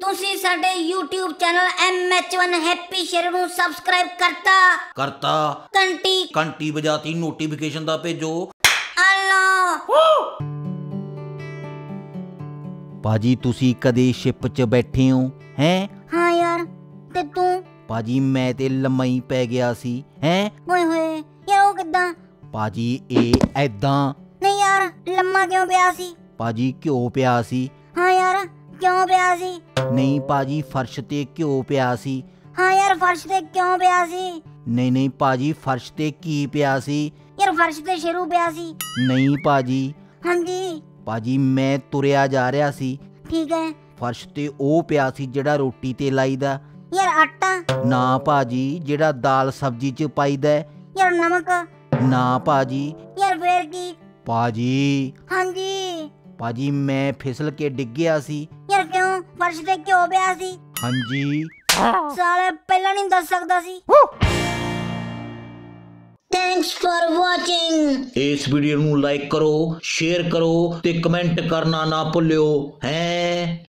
ਤੁਸੀਂ ਸਾਡੇ YouTube channel MH1 happy ਸ਼ੇਰ ਨੂੰ ਸਬਸਕ੍ਰਾਈਬ ਕਰਤਾ ਘੰਟੀ ਵਜਾਤੀ ਨੋਟੀਫਿਕੇਸ਼ਨ ਦਾ ਭੇਜੋ। ਭਾਜੀ ਤੁਸੀਂ ਕਦੇ ਸ਼ਿਪ 'ਚ ਬੈਠੇ ਹੋ ਹੈਂ? ਹਾਂ ਯਾਰ, ਤੇ ਤੂੰ? ਭਾਜੀ ਮੈਂ ਤੇ ਲੰਮਾ ਹੀ ਪੈ ਗਿਆ ਸੀ ਹੈਂ। ਓਏ ਹੋਏ ਯਾਰ, ਉਹ ਕਿੱਦਾਂ? ਭਾਜੀ ਇਹ ਐਦਾਂ। ਨਹੀਂ ਯਾਰ, ਲੰਮਾ ਕਿਉਂ ਪਿਆ ਸੀ? ਭਾਜੀ ਘਿਓ ਪਿਆ ਸੀ। ਹਾਂ ਯਾਰ, ਕਿਉਂ ਪਿਆ ਸੀ? ਨਹੀਂ ਭਾਜੀ ਫਰਸ਼ ਤੇ ਘਿਓ ਪਿਆ ਸੀ। ਹਾਂ ਯਾਰ, ਫਰਸ਼ ਤੇ ਕਿਉਂ ਪਿਆ ਸੀ? ਨਹੀਂ ਭਾਜੀ ਫਰਸ਼ ਤੇ ਕੀ ਪਿਆ ਸੀ? ਯਾਰ ਫਰਸ਼ ਤੇ ਸ਼ੇਰੂ ਪਿਆ ਸੀ। ਨਹੀਂ ਭਾਜੀ। ਹਾਂਜੀ ਭਾਜੀ ਮੈਂ ਤੁਰਿਆ ਜਾ ਰਿਹਾ ਸੀ। ਠੀਕ ਹੈ। ਫਰਸ਼ ਤੇ ਉਹ ਪਿਆ ਸੀ ਜਿਹੜਾ ਰੋਟੀ ਤੇ ਲਾਈਦਾ। ਯਾਰ ਆਟਾ? ਨਾ ਭਾਜੀ, ਜਿਹੜਾ ਦਾਲ ਸਬਜ਼ੀ 'ਚ ਪਾਈਦਾ। ਯਾਰ ਨਮਕ? ਨਾ ਭਾਜੀ। ਯਾਰ ਫੇਰ ਕੀ? ਭਾਜੀ। ਹਾਂਜੀ ਭਾਜੀ ਮੈਂ ਫਿਸਲ ਕੇ ਡਿੱਗਿਆ ਸੀ। ਯਾਰ ਕਿਉਂ? ਫਰਸ਼ ਤੇ ਕਿਉਂ ਪਿਆ ਸੀ? ਹਾਂਜੀ। ਸਾਲੇ ਪਹਿਲਾਂ ਨਹੀਂ ਦੱਸ ਸਕਦਾ ਸੀ। Thanks for watching. ਇਸ ਵੀਡੀਓ ਨੂੰ ਲਾਈਕ ਕਰੋ, ਸ਼ੇਅਰ ਕਰੋ ਤੇ ਕਮੈਂਟ ਕਰਨਾ ਨਾ ਭੁੱਲਿਓ ਹੈ।